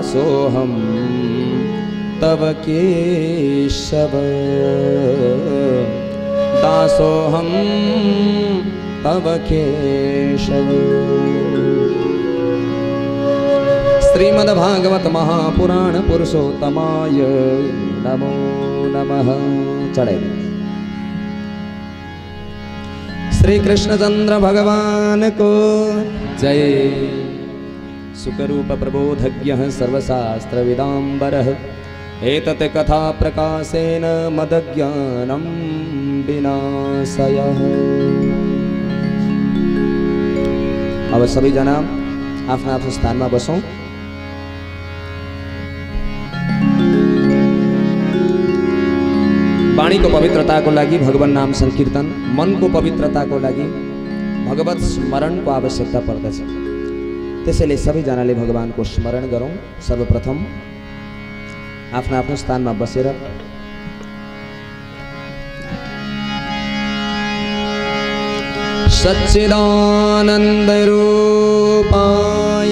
दासोऽहं तव केशव, दासोऽहं तव केशव। श्रीमद्भागवत महापुराण पुरुषोत्तमाय नमो नमः। चढ़े श्री कृष्णचंद्र भगवान को जय। सुखरूप प्रबोधज्ञः सर्वशास्त्र विदाम्बरः, एतत् कथा प्रकाशेन मदज्ञानं विनाशयः। अब सभी जना आफ्ना आफ्नो स्थानमा बसौं। वाणी को पवित्रता को लागि भगवान नाम संकीर्तन, मन को पवित्रता को लागि भगवत स्मरण को आवश्यकता पर्दछ। त्यसैले सबैजनाले भगवान को स्मरण गरौं। सर्वप्रथम आफ्नो आफ्नो स्थानमा बसेर सच्चिदानन्द रूपाय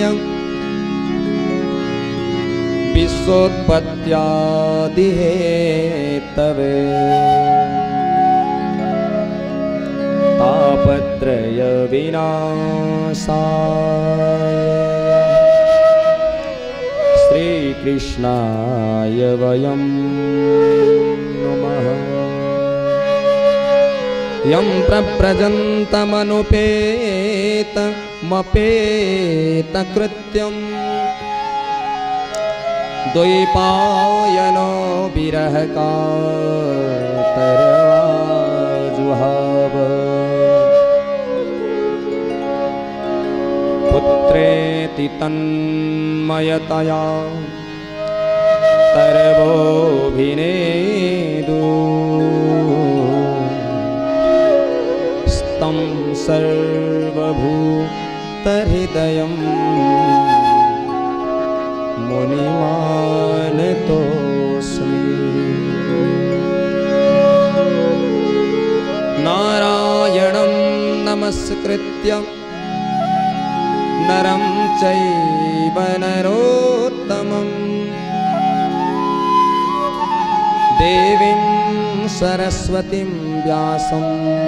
विश्वोत्पत्त्यादिहेतवे तापत्रय विनाशाय श्रीकृष्णाय वयं नमः। यं प्रव्रजन्तमनुपेतमपेतकृत्यम् द्वैपायनो विरहकातरवाजुहाव। पुत्रेति तन्मयतया तरवोऽभिनेदु स्तं सर्वभूतहृदयम् मुनिमानतोऽस्मि। नारायणं नमस्कृत्य नरं चैव नरोत्तमं देवीं सरस्वतीं व्यासं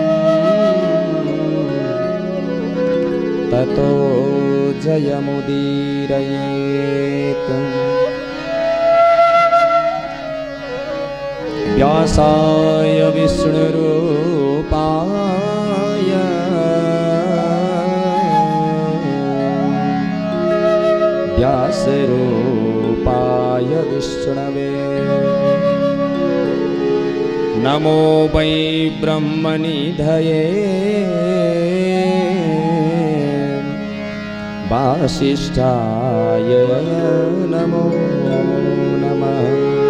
ततो जयमुदीरयेत्। व्यासाय विष्णुरूपाय व्यासरूपाय विष्णवे नमो वै ब्रह्मनिधये वासिष्ठाय नमो नमः।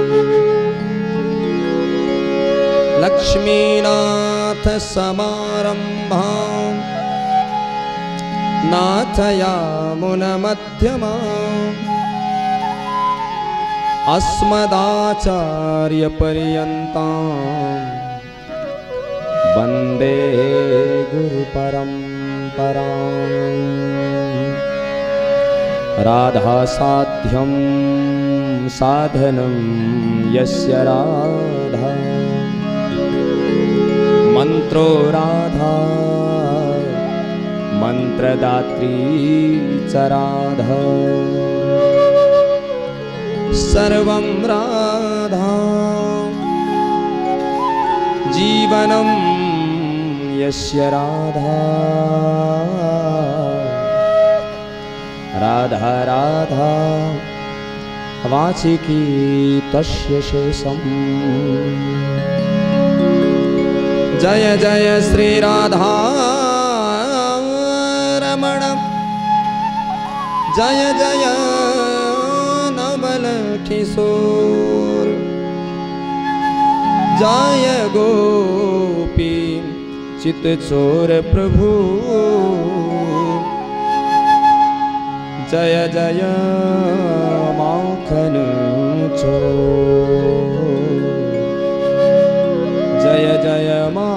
लक्ष्मीनाथ समारंभां नाथयामुनमध्यमाम् अस्मदाचार्यपर्यन्तां वन्दे गुरुपरम्पराम्। राधासाध्यं साधनं यस्य राधा, मंत्रो राधा मंत्रदात्री च राधा। सर्वं राधा जीवनं यस्य राधा, राधा राधा वाचिकी तस्य शेषम्। जय जय श्री राधा रमण, जय जय नवल किशोर, जय गोपी चित्तचोर प्रभु। जय जय माखन चोर, जय जय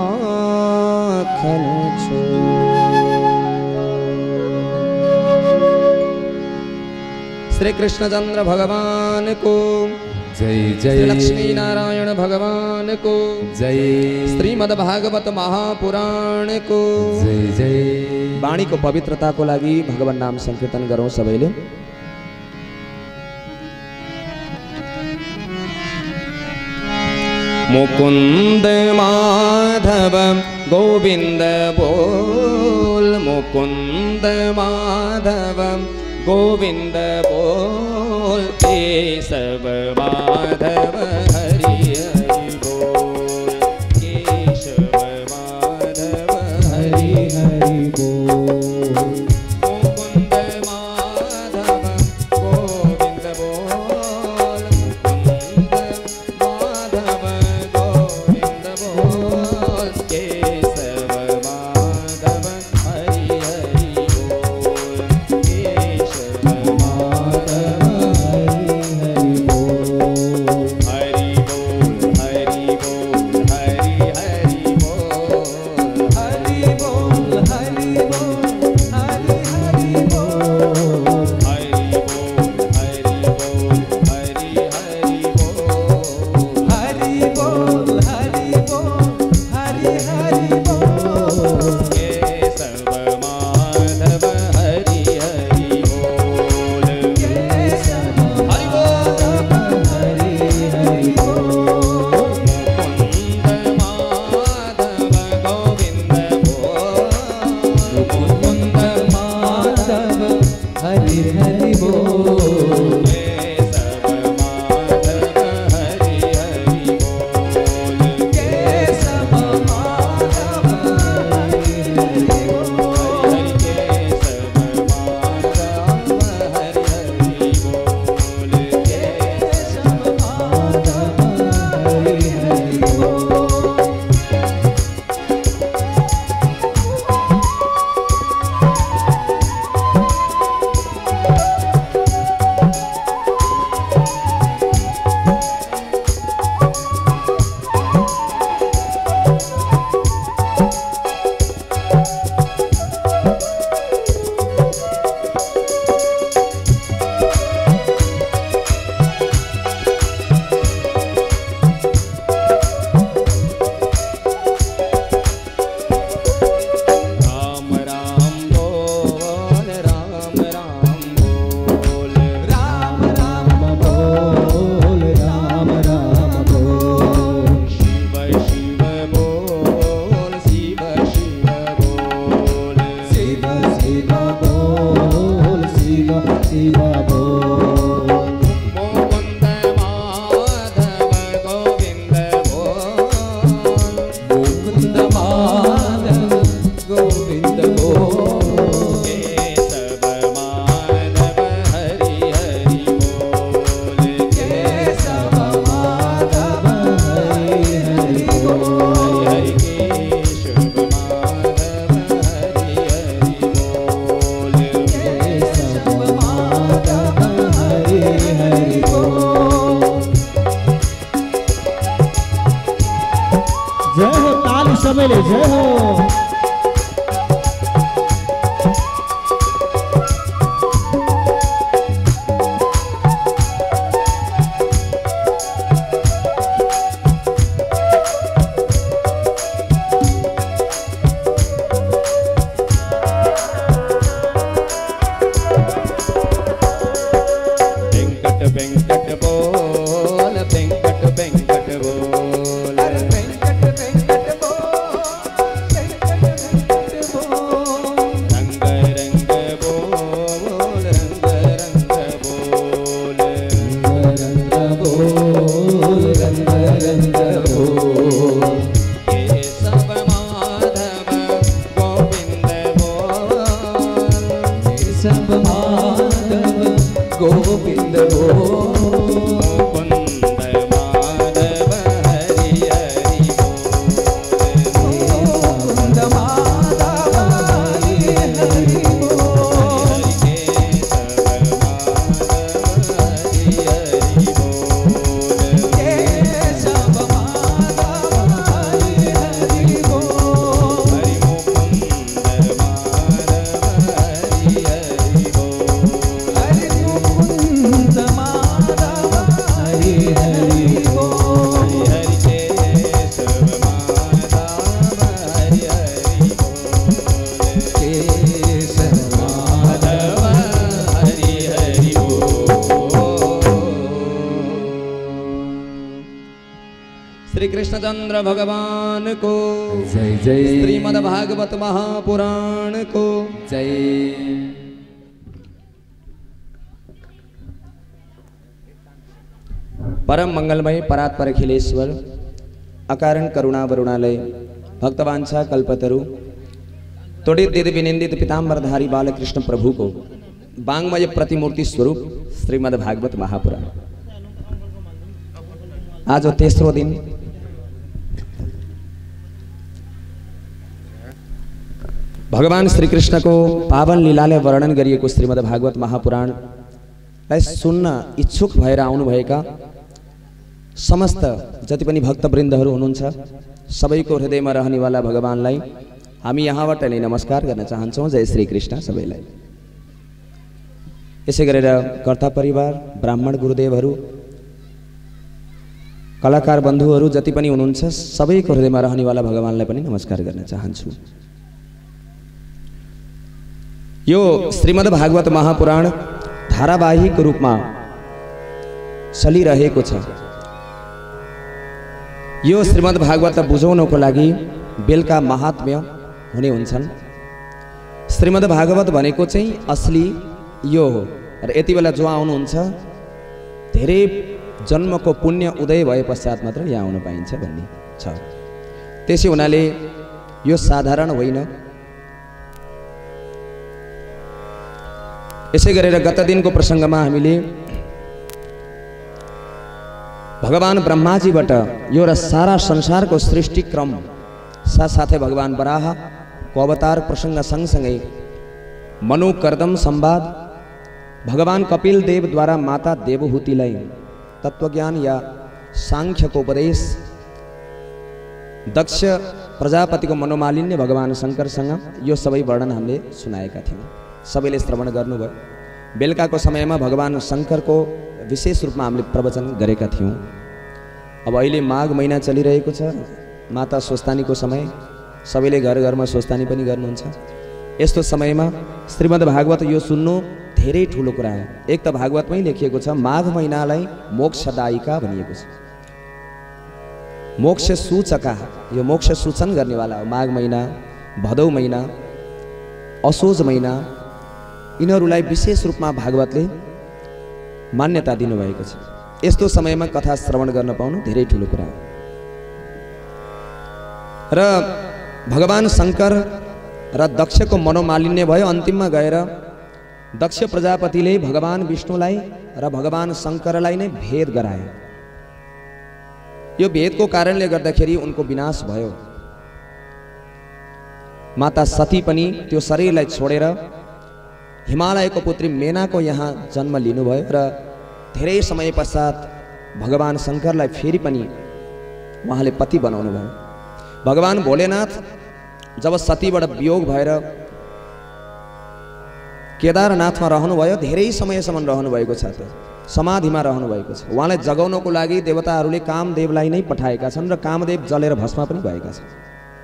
माखन चोर। श्री कृष्णचंद्र भगवान को जय श्री जय लक्ष्मी नारायण भगवान को जय श्रीमद् भागवत महापुराण को जय जय। वाणी को पवित्रता को लागि भगवान नाम संकीर्तन गरौँ सबैले। मुकुंद माधव गोविंद बोल, मुकुंद माधव गोविंद बोल, केशव माधव हरि हरि बोल, केशव माधव हरि हरि बोल। मुकुंद माधव गोविंद बोल, मुकुंद माधव गोविंद बोल, केशव माधव हरि हरि बोल, केशव माधव हरि हरि बोल। हरि बोल हरि बोल हरि हरि बोल, हरि बोल हरि बोल हरि हरि बोल, हरि बोल हरि बोल हरि हरि बोल, हरि बोल हरि बोल हरि हरि बोल, केशव माधव हरि हरि बोल, केशव माधव हरि हरि बोल। मुकुंद माधव गोविंद बोल, मुकुंद माधव हरि हरि बोल, केशव माधव हरि हरि बोल, केशव माधव हरि हरि बोल, हरि केशव माधव हरि हरि बोल, केशव माधव हरि हरि बोल। राम राम बोल, राम राम बोल, राम राम बोल, राम राम बोल, शिव शिव बोल, शिव शिव बोल, शिव शिव बोल, शिव शिव बोल। मुकुंद माधव गोविंद बोल, मुकुंद माधव गोविंद बोल, केशव माधव हरि हरि बोल, केशव माधव हरि हरि बोल, हरि केशव माधव हरि हरि बोल, केशव माधव हरि हरि बोल। जय हो, ताली सबेले जय हो। वेंकट वेंकट बोल, वेंकट वेंकट बोल, वेंकट वेंकट बोल, वेंकट वेंकट बोल, रंग रंग बोल, रंग रंग बोल, रंग बोल, रंग रंग बोल, केशव माधव गोविंद बोल, केशव माधव गोविंद बोल, मुकुंद माधव हरि हरि बोल, मुकुंद माधव हरि हरि बोल, हरि केशव माधव हरि हरि बोल, केशव माधव हरि हरि बोल, हरि मुकुंद माधव हरि हरि बोल, हरि मुकुंद कृष्णचंद्र भगवान को जय जय श्रीमद् भागवत महापुराण को जय। परम मंगलमय परात्पर अखिलेश्वर अकारण करुणा वरुणालय भक्तवांछा कल्पतरु तोड़ित दिद विनिंदित पीताम्बरधारी बालकृष्ण प्रभु को वांग्मय प्रतिमूर्ति स्वरूप श्रीमद् भागवत महापुराण। आज तेस्रो दिन भगवान श्री कृष्ण को पावन लीलाले वर्णन गरिएको श्रीमद् भागवत महापुराणलाई सुन्न इच्छुक भएर आउनुभएका समस्त जति पनि भक्तवृन्दहरू हुनुहुन्छ सबैको हृदयमा रहनेवाला भगवानलाई हामी यहाँबाट नै नमस्कार गर्न चाहन्छौँ। जय श्री कृष्ण सबैलाई। यसै गरेर कर्ता परिवार ब्राह्मण गुरुदेवहरू कलाकार बन्धुहरू जति पनि हुनुहुन्छ सबैको हृदयमा रहनेवाला भगवानलाई पनि नमस्कार गर्न चाहन्छु। यो श्रीमद् भागवत महापुराण धारावाहिक रूपमा चलिरहेको छ। यो श्रीमद् भागवत बुझाउनको लागि बेलका महात्म्य हुने हुन्छन्। श्रीमद् भागवत भनेको चाहिँ असली यो हो र यति बेला जो आउनुहुन्छ धेरै जन्मको पुण्य उदय भए पश्चात मात्र यहाँ आउन पाइन्छ भन्ने छ। त्यसै हुनाले यो साधारण होइन। यसै गरेर गत दिनको प्रसङ्गमा हामीले भगवान ब्रह्माजीबाट यो र सारा संसारको सृष्टि क्रम साथसाथै भगवान वराहको अवतार प्रसङ्ग सँगसँगै मनोकर्दम संवाद भगवान कपिल देवद्वारा माता देवहूतिलाई तत्त्वज्ञान या सांख्यको उपदेश दक्ष प्रजापतिको मनोमालिन्य भगवान शङ्करसँग यो सबै वर्णन हामीले सुनाएका थियौँ। सबैले श्रवण गर्नुभयो। बेलुकाको समयमा भगवान शङ्करको विशेष रूपमा हामीले प्रवचन गरेका थियौँ। अब अहिले माघ महिना चलिरहेको छ, माता स्वस्तानीको समय, सबैले घर घरमा स्वस्तानी पनि गर्नुहुन्छ। यस्तो समयमा श्रीमद् भागवत यो सुन्नु धेरै ठुलो कुरा हो। एक त भागवतमै लेखिएको छ माघ महिनालाई मोक्षदायिका भनिएको छ। मोक्ष सूचका, यो मोक्ष सूचन गर्नेवाला हो। माघ महिना, भदौ महिना, असोज महिना, यिनीहरूलाई विशेष रूपमा भागवतले मान्यता दिनुभएको छ। यस्तो समयमा कथा श्रवण गर्न पाउनु धेरै ठुलो कुरा हो। र भगवान शङ्कर र दक्षको मनोमालिन्य भयो। अन्तिममा गएर दक्ष प्रजापतिले भगवान विष्णुलाई र भगवान शङ्करलाई नै भेद गराए। यो भेदको कारणले गर्दाखेरि उनको विनाश भयो। माता सती पनि त्यो शरीरलाई छोडेर हिमालयको पुत्री मेनाको यहाँ जन्म लिनुभयो र धेरै समय पश्चात भगवान शङ्करलाई फेरि पनि उहाँले पति बनाउनु भयो। भगवान भोलेनाथ जब सतीबाट वियोग भएर केदारनाथमा रहनुभयो, धेरै समयसम्म रहनुभएको छ, समाधिमा रहनुभएको छ। उहाँलाई जगाउनको लागि देवताहरूले कामदेवलाई नै पठाएका छन् र कामदेव जलेर भस्म पनि भएका छन्।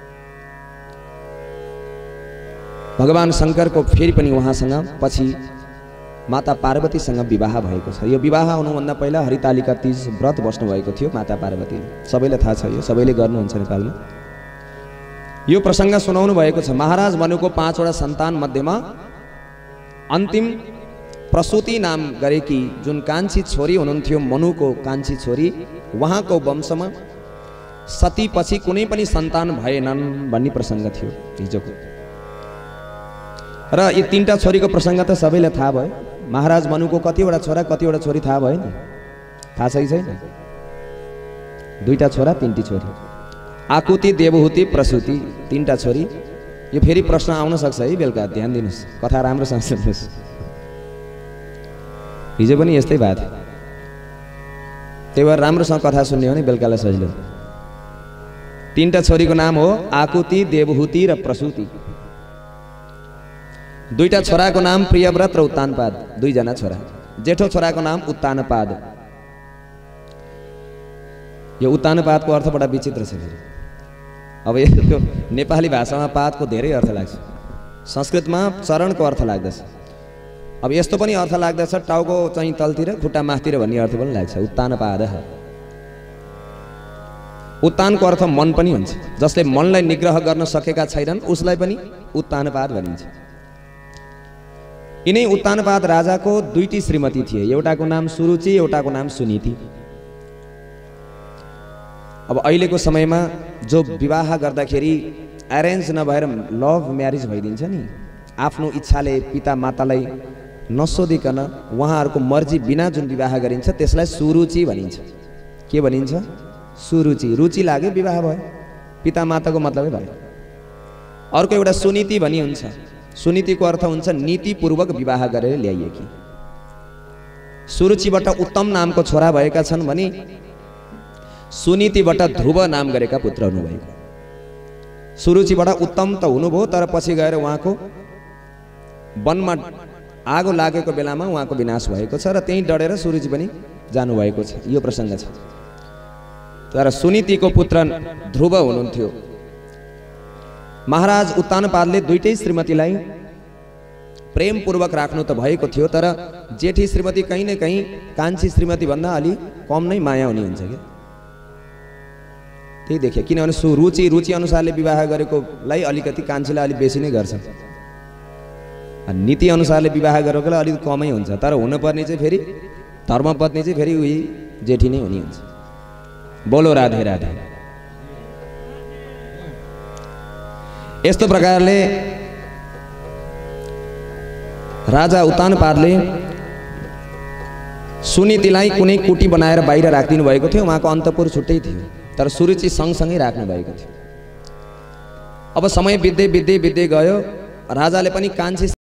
भगवान शङ्करको फेरि पनि उहाँसँग पछि माता पार्वतीसँग विवाह भएको छ। यो विवाह हुनुभन्दा पहिला हरितालिका तीज व्रत बस्नुभएको थियो माता पार्वतीले। सबैलाई थाहा छ, यो सबैले गर्नुहुन्छ नेपालमा। यो प्रसङ्ग सुनाउनु भएको छ। महाराज मनुको 5 वटा सन्तान मध्येमा अन्तिम प्रसूति नाम गरेकी जुन कान्छी छोरी हुनुहुन्थ्यो, मनुको कान्छी छोरी, उहाँको वंशमा सती पछि कुनै पनि सन्तान भएनन् भन्ने प्रसङ्ग थियो हिजोको। र यी 3टा छोरीको प्रसङ्ग त सबैलाई थाहा भयो। महाराज मनुको कतिवटा छोरा कतिवटा छोरी थाहा भयो नि? थाहा छ कि छैन? 2टा छोरा 3टी छोरी, आकुति देवहूति प्रसूति, 3टा छोरी। यो फेरि प्रश्न आउन सक्छ है बेलुका, ध्यान दिनुहोस्, कथा राम्रोसँग सुन्नुहोस्। हिजो पनि यस्तै भएको थियो, त्यही भएर राम्रोसँग कथा सुन्ने हो भने बेलुकालाई सजिलो। 3टा छोरीको नाम हो आकुति देवहूति र प्रसूति। 2टा छोराको नाम प्रियव्रत र उत्तानपाद, 2 जना छोरा। जेठो छोराको नाम उत्तानपाद। यो उत्तानपादको अर्थ बडा विचित्र छ। अब यो नेपाली भाषामा पादको धेरै अर्थ लाग्छ, संस्कृतमा चरणको अर्थ लाग्दछ। अब यस्तो पनि अर्थ लाग्दछ टाउको चाहिँ तलतिर खुट्टा माथितिर भन्ने अर्थ पनि लाग्छ, उत्तानपाद। उत्तानको अर्थ मन पनि हुन्छ। जसले मनलाई निग्रह गर्न सकेका छैनन् उसलाई पनि उत्तानपाद भनिन्छ। यिनै उत्तानपाद राजाको दुईटी श्रीमती थिए, एउटाको नाम सुरुचि, एउटाको नाम सुनीति। अब अहिलेको समयमा जो विवाह गर्दाखेरि एरेन्ज नभएर लभ म्यारेज भइदिन्छ नि, आफ्नो इच्छाले पिता मातालाई नसोधिकन उहाँहरूको मर्जी बिना जुन विवाह गरिन्छ त्यसलाई सुरुचि भनिन्छ। के भनिन्छ? सुरुचि। रुचि लाग्यो विवाह भयो, पिता माताको मतलबै भयो। अर्को एउटा सुनीति भनी हुन्छ। सुनीतिको अर्थ हुन्छ नीतिपूर्वक विवाह गरेर ल्याइएकी। सुरुचिबाट उत्तम नामको छोरा भएका छन् भने सुनीतिबाट ध्रुव नाम गरेका पुत्र हुनुभएको। सुरुचिबाट उत्तम त हुनुभयो, तर पछि गएर उहाँको वनमा आगो लागेको बेलामा उहाँको विनाश भएको छ र त्यही डढेर सुरुचि पनि जानुभएको छ। यो प्रसङ्ग छ। तर सुनीतिको पुत्र ध्रुव हुनुहुन्थ्यो। महाराज उत्तानपादले दुईटै श्रीमतीलाई प्रेमपूर्वक राख्नु त भएको थियो, तर जेठी श्रीमती कहीँ न कहीँ कान्छी श्रीमती भन्दा अलि कम नै माया हुने हुन्छ क्या। त्यही देखे, किनभने रुचि अनुसारले विवाह गरेकोलाई अलिकति कान्छीलाई अलिक बेसी नै गर्छ, नीति अनुसारले विवाह गरेकोलाई अलिक कमै हुन्छ। तर हुनुपर्ने चाहिँ फेरि धर्मपत्नी चाहिँ फेरि उही जेठी नै हुने हुन्छ। बोलो राधे राधे। यस्तो प्रकारले राजा उत्तानपादले सुनीतिलाई कुनै कुटी बनाएर बाहिर राखिदिनु भएको थियो। उहाँको अन्तपुर छुट्टै थियो, तर सुरुचि सँगसँगै राख्नु भएको थियो। अब समय बित्दै गयो। राजाले पनि कान्छी